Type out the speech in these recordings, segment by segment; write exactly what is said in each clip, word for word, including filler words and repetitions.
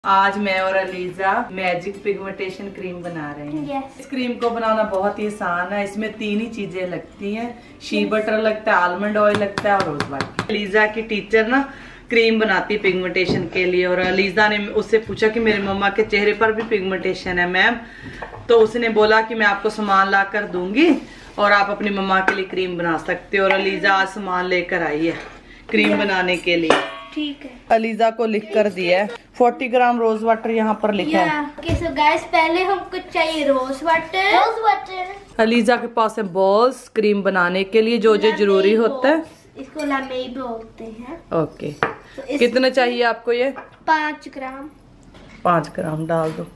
आज मैं और अलीजा मैजिक पिगमेंटेशन क्रीम बना रहे हैं। yes. इस क्रीम को बनाना बहुत ही आसान है। इसमें तीन ही चीजें लगती हैं, शी yes. बटर लगता है, आलमंड ऑयल लगता है और रोज वाटर। अलीजा की टीचर ना क्रीम बनाती है पिगमेंटेशन के लिए, और अलीजा ने उससे पूछा कि मेरे मम्मा के चेहरे पर भी पिगमेंटेशन है मैम, तो उसने बोला कि मैं आपको सामान ला कर दूंगी और आप अपनी मम्मा के लिए क्रीम बना सकते हो। और अलीजा आज सामान लेकर आई है क्रीम yes. बनाने के लिए। ठीक है, अलीजा को लिख कर दिया है चालीस ग्राम रोज वाटर यहाँ पर लिखा है। okay, so guys, पहले हमको चाहिए rose water. Rose water Aliza के पास है बॉल्स क्रीम बनाने के लिए जो जो जरूरी होता है। इसको लामेई बोलते हैं। ओके so, कितना चाहिए आपको? ये पाँच ग्राम पाँच ग्राम डाल दो।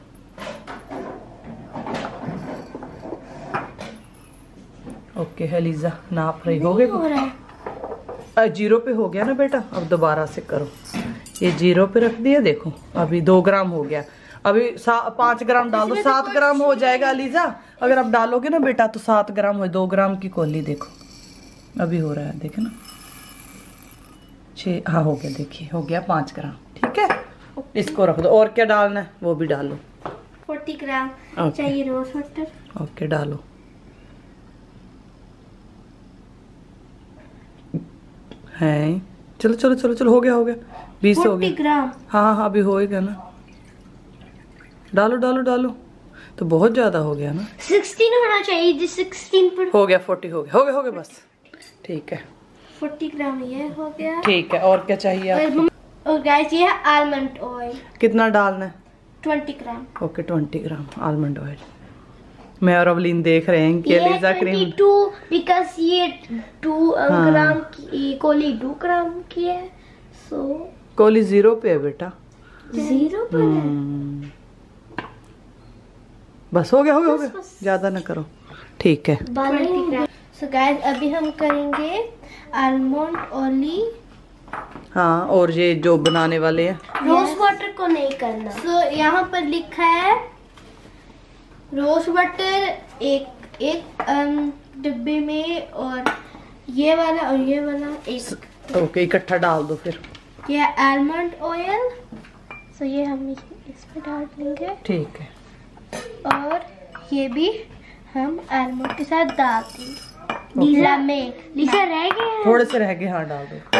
ओके अलीजा नाप रही हो गए? जीरो पे हो गया ना बेटा, अब दोबारा से करो। ये जीरो पे रख दिया, देखो अभी दो ग्राम हो गया। अभी पाँच ग्राम डाल दो, सात ग्राम हो जाएगा अलीजा। अगर आप डालोगे ना बेटा तो सात ग्राम हो, दो ग्राम की कोली देखो अभी हो रहा है, देखे ना छः, हाँ हो गया, देखिए हो गया पाँच ग्राम। ठीक है, इसको रख दो। और क्या डालना है वो भी डालो। चालीस ग्राम चाहिए रोज वाटर। ओके डालो। है चलो चलो चलो चलो हो गया हो गया बीस हो गया ग्राम। हाँ हाँ अभी होएगा ना, डालो डालो डालो। तो बहुत ज्यादा हो गया ना, सोलह होना चाहिए जी। सोलह पर हो गया, चालीस हो गया हो गया हो गया बस। ठीक है चालीस ग्राम ये हो गया। ठीक है, और क्या चाहिए आपको? और गाइस ये है आलमंड ऑयल। कितना डालना है? बीस ग्राम। ओके बीस ग्राम आलमंड ऑयल। मैं और अवलीन देख रहे हैं कि अलीजा क्रीम बिकॉज ये दो हाँ। ग्राम की कोली दो ग्राम की है, सो कोली जीरो पे है बेटा, जीरो पे है। बस हो गया हो गया हो गया, ज्यादा ना करो। ठीक है सो गाइस अभी हम करेंगे आलमंड ऑयल। हाँ, और ये जो बनाने वाले हैं रोज वाटर को नहीं करना। सो so, यहाँ पर लिखा है रोज वाटर एक एक डिब्बे में, और ये वाला और ये वाला एक। ओके इकट्ठा डाल दो फिर। ये आलमंड ऑयल, सो ये हम इसमें डाल देंगे। ठीक है, और ये भी हम आलमंड के साथ डाल देंगे। लीजा में लीजा रह गए, थोड़े से रह गए, हाँ डाल दो।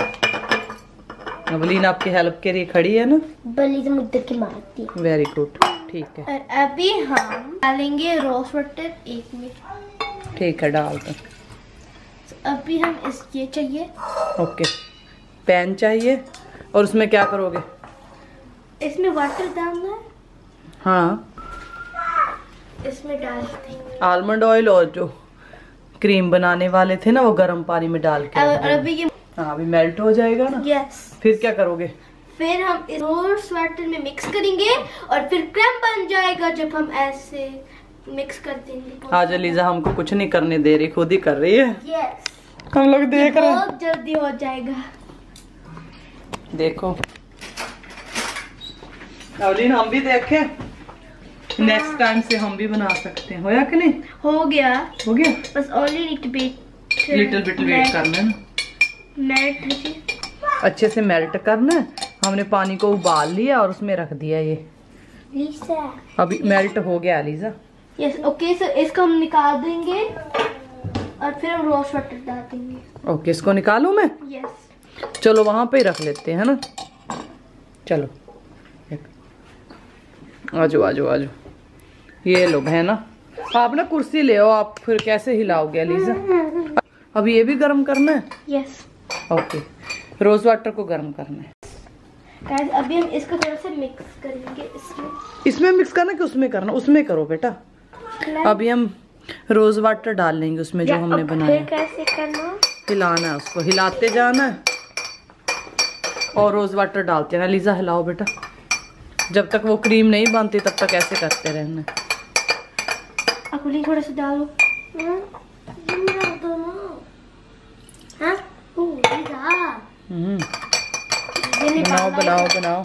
अवलीन आपकी हेल्प के लिए खड़ी है ना, बली तो मुद्दे की मारती। Very good. ठीक है, और अभी हम डालेंगे रोज वाटर एक में। ठीक है डाल दो। अभी हम इस ये चाहिए। ओके पैन चाहिए, और उसमें क्या करोगे? इसमें वाटर डालना है। हाँ इसमें डाल देंगे आलमंड ऑयल, और जो क्रीम बनाने वाले थे ना वो गर्म पानी में डाल के। और अभी ये हाँ अभी मेल्ट हो जाएगा ना। यस। फिर क्या करोगे? फिर हम इस रोज वाटर में मिक्स करेंगे और फिर क्रीम बन जाएगा जब हम ऐसे मिक्स कर देंगे। आज अलीजा हमको कुछ नहीं करने दे रही, खुद ही कर रही है। यस हम लोग देख रहे हैं, बहुत जल्दी हो जाएगा। देखो अवलीन हम भी देखें, नेक्स्ट टाइम से हम भी बना सकते हैं। होया कि नहीं? हो गया हो गया, बस only need to be little bit wait करना है ना, मेल्ट अच्छे से मेल्ट करना है। हमने पानी को उबाल लिया और उसमें रख दिया। ये लीजा अभी मेल्ट हो गया अलीजा। यस ओके, सो इसको हम निकाल देंगे और फिर हम रोज वाटर डाल देंगे। ओके इसको निकालूं मैं? यस चलो वहां पे ही रख लेते हैं ना। चलो आजो आजो आजो, ये लो है ना। आप ना कुर्सी ले आओ, आप फिर कैसे हिलाओगे अलीजा? अभी ये भी गर्म करना है। यस ओके रोज वाटर को गर्म करना है। गाइस अभी हम इसको थोड़ा सा मिक्स करेंगे। इसमें इसमें मिक्स करना कि उसमें करना? उसमें करो बेटा। अभी हम रोज वाटर डाल लेंगे उसमें जो हमने बनाया। कैसे करना? हिलाना है उसको, हिलाते जाना है और रोज वाटर डालते रहना। लीजा हिलाओ बेटा, जब तक वो क्रीम नहीं बनती तब तक ऐसे करते रहना। अकुली थोड़ा सा डालो। हाँ हम्म बनाओ बनाओ बनाओ,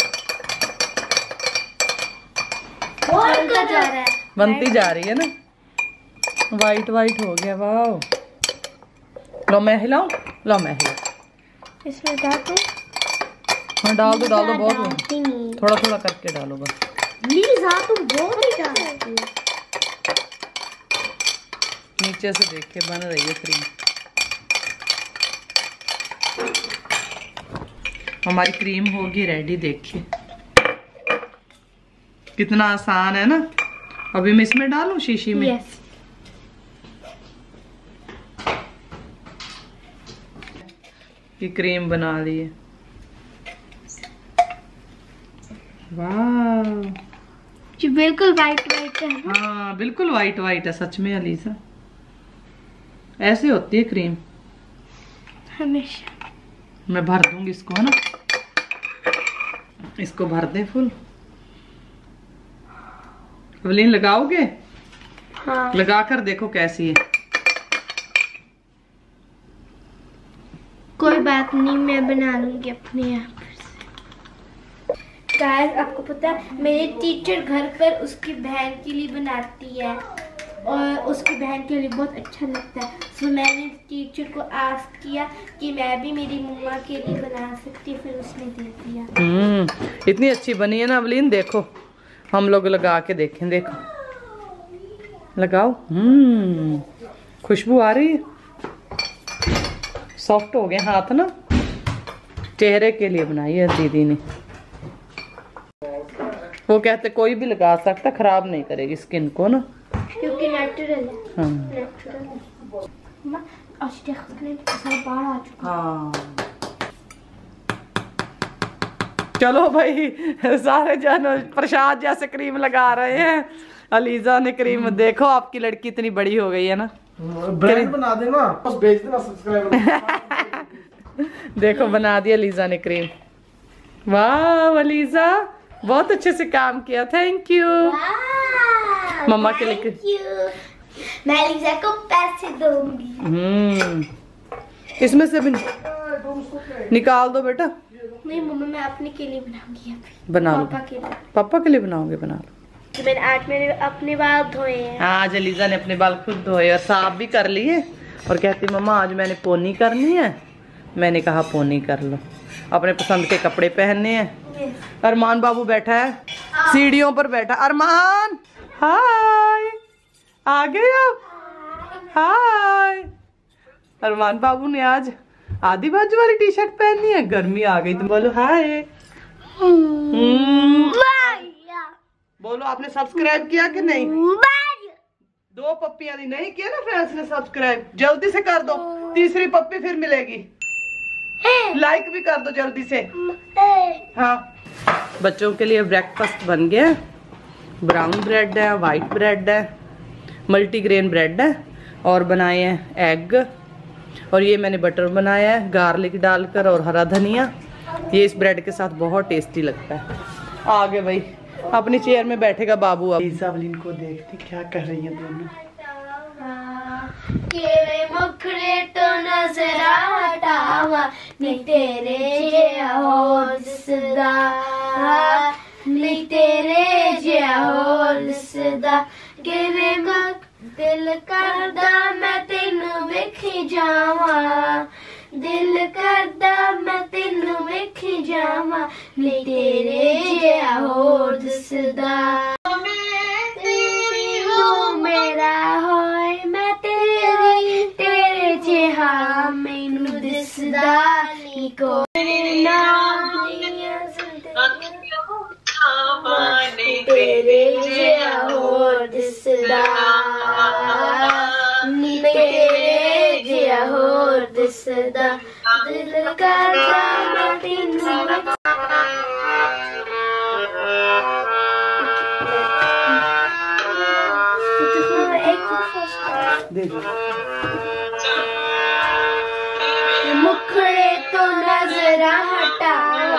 बनता जा रहा है, बनती जा रही है ना। वाइट वाइट हो गया, वाह। लो मैं हिलाऊं, लो मैं हिलाऊं। इसमें डाल दो। हाँ डाल दो डाल दो, बहुत डालती नहीं। थोड़ा थोड़ा करके डालो बस। लीजा तुम बहुत ही डालती हो। नीचे से देखिए बन रही है क्रीम। हमारी क्रीम होगी रेडी, देखिए कितना आसान है ना। अभी मैं इसमें डालूं शीशी में। yes. ये क्रीम बना ली है। वाह जी बिल्कुल वाइट वाइट है। हाँ बिल्कुल वाइट वाइट है सच में अलीसा, ऐसे होती है क्रीम हमेशा। मैं भर दूंगी इसको, है ना, इसको भर दे फुल। अवलीन लगाओगे? हाँ। लगा कर देखो कैसी है। कोई बात नहीं, मैं बना लूंगी अपने यहाँ पर से। गाइस आपको पता है मेरे टीचर घर पर उसकी बहन के लिए बनाती है और उसकी बहन के लिए बहुत अच्छा लगता है। सो मैंने टीचर को आस्क किया कि मैं भी मेरी मम्मा के लिए बना सकती हूँ, फिर उसने दे दिया। हम्म इतनी अच्छी बनी है ना अवलीन, देखो हम लोग लगा के देखें, देखो लगाओ। हम्म खुशबू आ रही है, सॉफ्ट हो गए हाथ ना। चेहरे के लिए बनाई है दीदी ने। वो कहते कोई भी लगा सकता, खराब नहीं करेगी स्किन को ना, क्योंकि नेचुरल है। हाँ। नेचुरल है। आज देखो बाहर आ चुका। हाँ चलो भाई सारे जन प्रसाद जैसे क्रीम लगा रहे हैं। अलीजा ने क्रीम, देखो आपकी लड़की इतनी बड़ी हो गई है ना, ब्रांड बना देना, बस भेज देना सब्सक्राइबर। देखो बना दिया अलीजा ने क्रीम। वाह अलीजा बहुत अच्छे से काम किया, थैंक यू। मम्मा के लिए मैं अलीजा को पैसे दूंगी। हम्म इसमें से भी निकाल दो बेटा। नहीं मम्मा मैं अपने के लिए बनाऊंगी अभी। बना लो, पापा के लिए। पापा के लिए बनाओगे, बना लो। तो मैंने आज मैंने अपने बाल धोए हैं। आज अलीजा ने अपने बाल खुद धोए और साफ भी कर लिए, और कहती मम्मा आज मैंने पोनी करनी है। मैंने कहा पोनी कर लो, अपने पसंद के कपड़े पहनने हैं। अरमान बाबू बैठा है सीढ़ियों पर बैठा। अरमान हाय, आ गए आप? हाय। अरमान बाबू ने आज आधी बाजू वाली टी शर्ट पहननी है, गर्मी आ गई। तुम बोलो हाय। बोलो आपने सब्सक्राइब किया कि नहीं? दो पप्पियां दी नहीं किया ना फ्रेंड्स ने सब्सक्राइब, जल्दी से कर दो, तीसरी पप्पी फिर मिलेगी। लाइक भी कर दो जल्दी से। हाँ बच्चों के लिए ब्रेकफास्ट बन गया। ब्राउन ब्रेड है, वाइट ब्रेड है, मल्टीग्रेन ब्रेड है, और बनाए हैं एग, और ये मैंने बटर बनाया है गार्लिक डालकर और हरा धनिया। ये इस ब्रेड के साथ बहुत टेस्टी लगता है। आगे भाई अपनी चेयर में बैठेगा बाबू। अब इजावलिन को देखते क्या कर रही है दोनों। के मुखड़े तो नजर हटावा नी तेरे जिया होर दिसदा, नी तेरे जिया होर दिसदा। किवे दिल करदा मैं तेनू वेखी जावा, दिल करदा मैं तेनू वेखी जावा, नी तेरे जिया होर दिसदा। मैं तेरी हो मेरा होए, मैं तेरी तेरे जिहा मैनू दिसदा नी कोई नाम तेरे जिहा होर दिसदा, नी तेरे जिहा होर दिसदा। दिल करदा मैं तेनू मुखड़े तो नजर हटावा,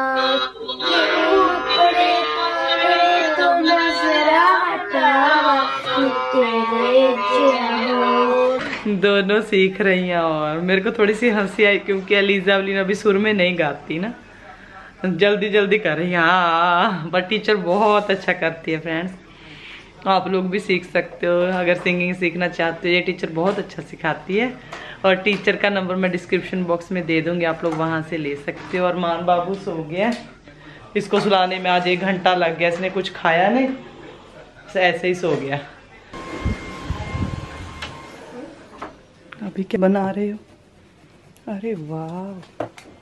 मुखड़े तो नजर हटावा, तेरे जिया। दोनों सीख रही हैं, और मेरे को थोड़ी सी हंसी आई क्योंकि अलीजा अवलीन अभी सुर में नहीं गाती ना, जल्दी जल्दी कर रही है। हाँ बट टीचर बहुत अच्छा करती है फ्रेंड्स। आप लोग भी सीख सकते हो अगर सिंगिंग सीखना चाहते हो। ये टीचर बहुत अच्छा सिखाती है और टीचर का नंबर मैं डिस्क्रिप्शन बॉक्स में दे दूंगी, आप लोग वहां से ले सकते हो। और मान बाबू सो गया, इसको सुलाने में आज एक घंटा लग गया, इसने कुछ खाया नहीं, ऐसे ही सो गया। अभी क्या बना रहे हो? अरे वाह,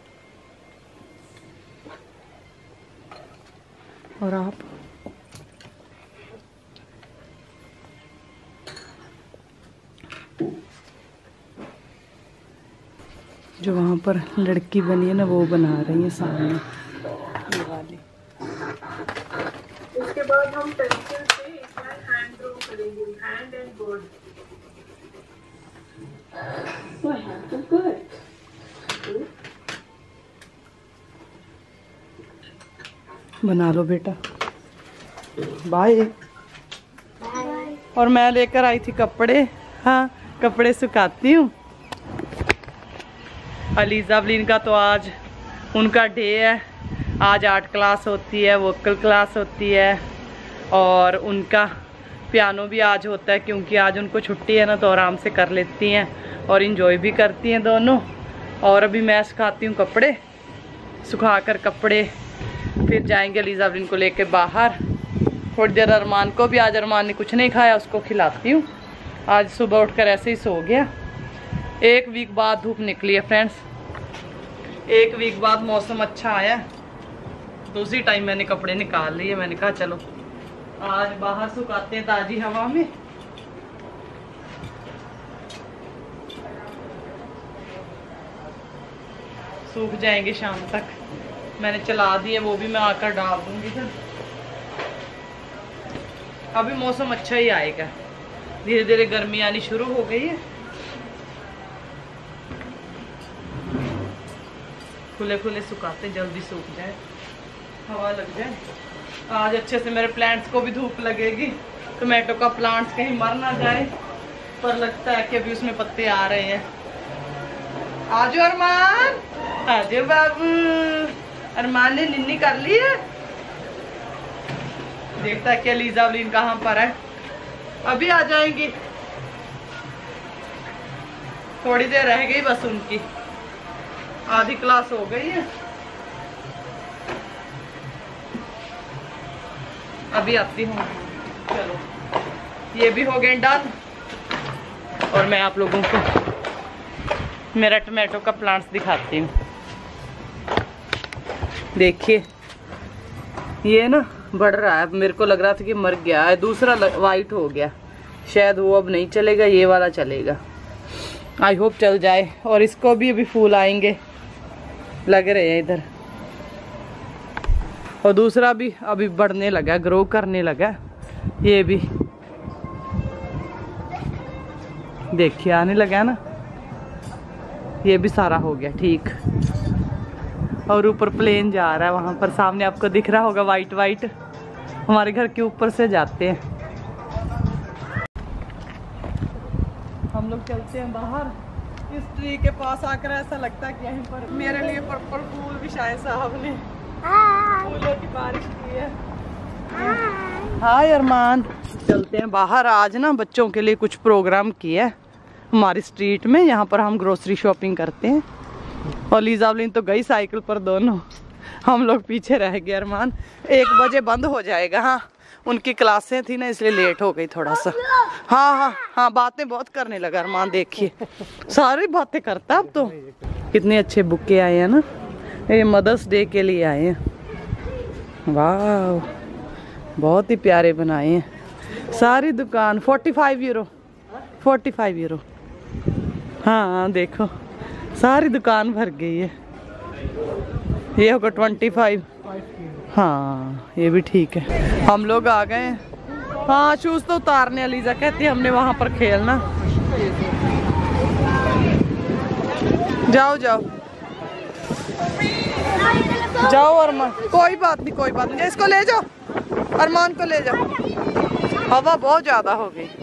और आप? जो वहां पर लड़की बनी है ना वो बना रही है सामने ये वाली। उसके बाद हम पेंसिल से इसमें हैंड ड्रॉ करेंगे, हैंड एंड बोर्ड। बना लो बेटा, बाय। और मैं लेकर आई थी कपड़े, हाँ कपड़े सुखाती हूँ। अलीजा अवलीन का तो आज उनका डे है, आज आर्ट क्लास होती है, वोकल क्लास होती है और उनका पियानो भी आज होता है क्योंकि आज उनको छुट्टी है ना, तो आराम से कर लेती हैं और इंजॉय भी करती हैं दोनों। और अभी मैं सुखाती हूँ कपड़े, सुखा कर कपड़े फिर जाएंगे अलीजा अवलीन को लेके बाहर। थोड़ी देर अरमान को भी, आज अरमान ने कुछ नहीं खाया, उसको खिलाती हूँ। आज सुबह उठकर ऐसे ही सो गया। एक वीक बाद धूप निकली है फ्रेंड्स, एक वीक बाद मौसम अच्छा आया, तो उसी टाइम मैंने कपड़े निकाल लिए। मैंने कहा चलो आज बाहर सुखाते हैं ताजी हवा में। सूख जाएंगे शाम तक। मैंने चला दिए, वो भी मैं आकर डाल दूंगी फिर। अभी मौसम अच्छा ही आएगा, धीरे धीरे गर्मी आनी शुरू हो गई है। खुले खुले सुखाते जल्दी सूख जाए, हवा लग जाए। आज अच्छे से मेरे प्लांट्स को भी धूप लगेगी, टोमेटो का प्लांट्स कहीं मर ना जाए, पर लगता है कि अभी उसमें पत्ते आ रहे हैं। आजो अरमान, आजो बाबू। अरमान ने निन्नी कर ली है, देखता है कि अलीजा अवलीन कहाँ पर है। अभी आ जाएंगी, थोड़ी देर रह गई बस उनकी, आधी क्लास हो गई है। अभी आती हूँ। चलो ये भी हो गए डन। और मैं आप लोगों को मेरा टमाटो का प्लांट्स दिखाती हूँ। देखिए ये ना बढ़ रहा है, मेरे को लग रहा था कि मर गया है, दूसरा वाइट हो गया, शायद वो अब नहीं चलेगा, ये वाला चलेगा। आई होप चल जाए। और इसको भी अभी फूल आएंगे, लग रहे हैं इधर। और दूसरा भी अभी बढ़ने लगा, ग्रो करने लगा। ये भी देखिए आने लगा ना, ये भी सारा हो गया ठीक। और ऊपर प्लेन जा रहा है, वहां पर सामने आपको दिख रहा होगा वाइट वाइट, हमारे घर के ऊपर से जाते हैं। हम लोग चलते हैं बाहर। इस ट्री के पास आकर ऐसा लगता है कि यहीं पर मेरे लिए पर्पल फूल भी शायद साहब ने फूलों की बारिश की है। हाय अरमान, चलते हैं बाहर। आज ना बच्चों के लिए कुछ प्रोग्राम किया है हमारी स्ट्रीट में, यहाँ पर हम ग्रोसरी शॉपिंग करते हैं। और लीजा अवलीन तो गई साइकिल पर दोनों, हम लोग पीछे रह गए। अरमान एक बजे बंद हो जाएगा, हाँ उनकी क्लासें थी ना इसलिए लेट हो गई थोड़ा सा। हाँ हाँ हाँ बातें बहुत करने लगा अरमान, देखिए सारी बातें करता अब तो। कितने अच्छे बुके आए हैं ना, ये मदर्स डे के लिए आए हैं। वाह बहुत ही प्यारे बनाए हैं। सारी दुकान forty five euro forty five euro. हाँ देखो सारी दुकान भर गई है। ये होगा ट्वेंटी फाइव। हाँ ये भी ठीक है। हम लोग आ गए हैं। हाँ शूज तो उतारने, अलीजा कहती है हमने वहां पर खेलना। जाओ जाओ जाओ अरमान, कोई बात नहीं कोई बात नहीं, इसको ले जाओ, अरमान को ले जाओ। हवा बहुत ज्यादा हो गई।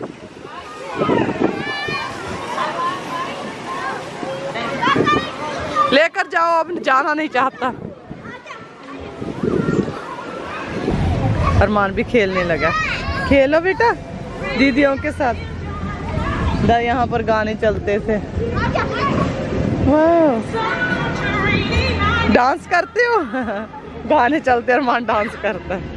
लेकर जाओ, अब जाना नहीं चाहता। अरमान भी खेलने लगा। खेलो बेटा दीदियों के साथ। दा यहाँ पर गाने चलते थे। वाह डांस करते हो? गाने चलते अरमान डांस करता है।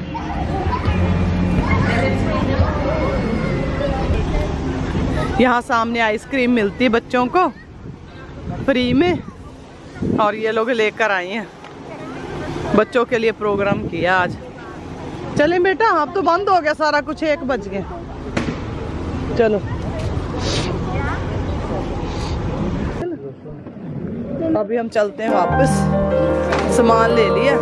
यहाँ सामने आइसक्रीम मिलती है बच्चों को फ्री में, और ये लोग लेकर आए हैं बच्चों के लिए प्रोग्राम किया आज। चलें बेटा, अब तो बंद हो गया सारा कुछ, एक बज गए। चलो अभी हम चलते हैं वापस, सामान ले लिया।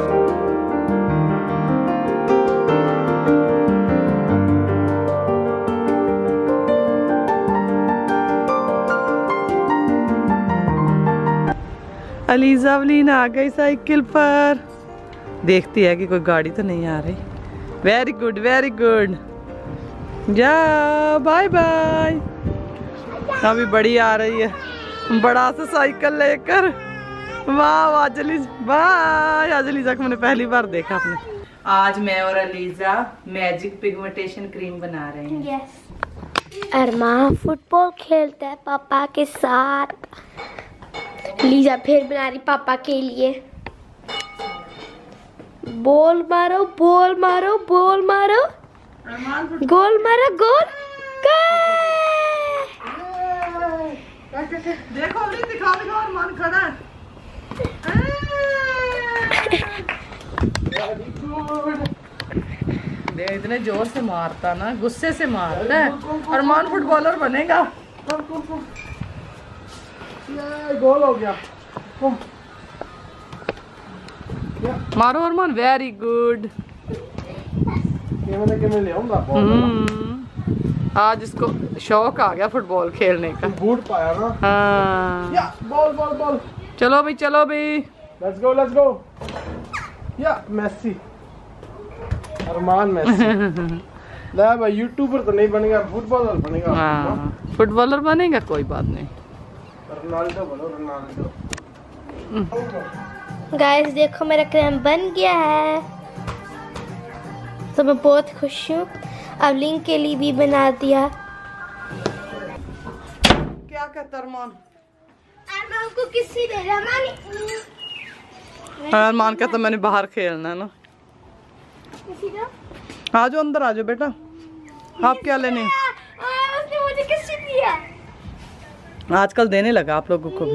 अलीजा अवलीन आ गई साइकिल पर, देखती है कि कोई गाड़ी तो नहीं आ रही। वेरी गुड वेरी गुड, जा बाय बाय। अभी बड़ी आ रही है, बड़ा सा साइकिल लेकर। वाह आज अलीजा, बाय। आज अलीजा को मैंने पहली बार देखा अपने। आज मैं और अलीजा मैजिक पिगमेंटेशन क्रीम बना रहे हैं। yes. अरमान फुटबॉल खेलता है पापा के साथ। लीजा फिर बना रही पापा के लिए। बॉल मारो बॉल मारो बॉल मारो, गोल मारो गोल। देखो अभी दिखा दिखा अरमान खड़ा है। देख इतने जोर से मारता ना, गुस्से से मारता है। अरमान फुटबॉलर बनेगा। ये गोल हो गया। मारो अरमान, वेरी गुड। आज इसको शौक आ गया फुटबॉल खेलने का। बूट पाया ना। हाँ। या बॉल बॉल बॉल। चलो भाई चलो भाई, लेट्स गो लेट्स गो। या मेसी, अरमान मेसी। ले भाई यूट्यूबर तो नहीं बनेगा, फुटबॉलर बनेगा। हाँ फुटबॉलर बनेगा, कोई बात नहीं। रोनाल्डो बनो रोनाल्डो। गाइस देखो मेरा क्रीम बन गया है, तो मैं बहुत खुश हूँ। अब लिंक के लिए भी बना दिया। क्या कहता अरमान? अरमान को किसी ने रमानी। अरमान कहता मैंने बाहर खेलना है ना। आ जाओ अंदर आ जाओ बेटा, आप क्या लेने? उसने मुझे किसी दिया। आजकल देने लगा आप लोगों को भी।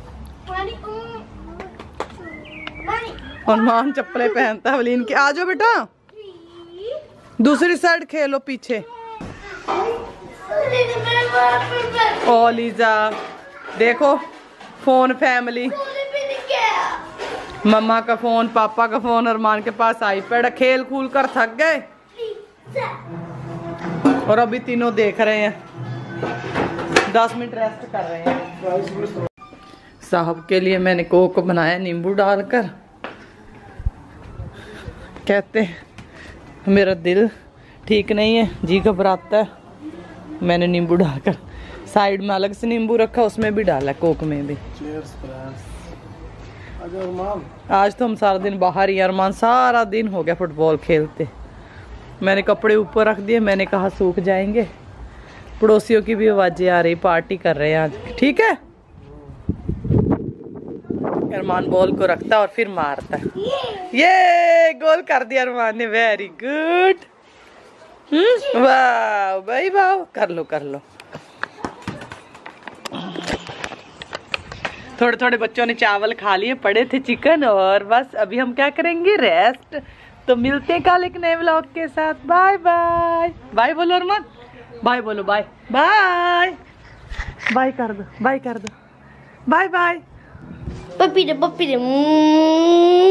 अरमान चप्पलें पहनता है अवलीन की। आ जाओ बेटा, दूसरी साइड खेलो पीछे। ओ लीजा देखो, फोन फैमिली, मम्मा का फोन, पापा का फोन, अरमान के पास आईपैड। खेल कूल कर थक गए और अभी तीनों देख रहे हैं। दस मिनट रेस्ट कर रहे हैं। साहब के लिए मैंने कोक बनाया नींबू डालकर। कहते हैं मेरा दिल ठीक नहीं है, जी घबराता है। मैंने नींबू डालकर साइड में अलग से नींबू रखा, उसमें भी डाला, कोक में भी। आज तो हम सारा दिन बाहर ही। अरमान सारा दिन हो गया फुटबॉल खेलते। मैंने कपड़े ऊपर रख दिए, मैंने कहा सूख जाएंगे। पड़ोसियों की भी आवाजें आ रही, पार्टी कर रहे हैं आज। ठीक है, अरमान बॉल को रखता और फिर मारता है। ये गोल कर दिया अरमान ने, वेरी गुड। वाह भाई वाह, कर लो कर लो। थोड़े थोड़े बच्चों ने चावल खा लिए, पड़े थे चिकन, और बस अभी हम क्या करेंगे, रेस्ट। तो मिलते हैं कल एक नए व्लॉग के साथ। Bye bye. बाय बोलो अरमान, बाय बोलो, बाय बाय। बाय कर दो, बाय कर दो, बाय बाय। पप्पी दे पप्पी दे।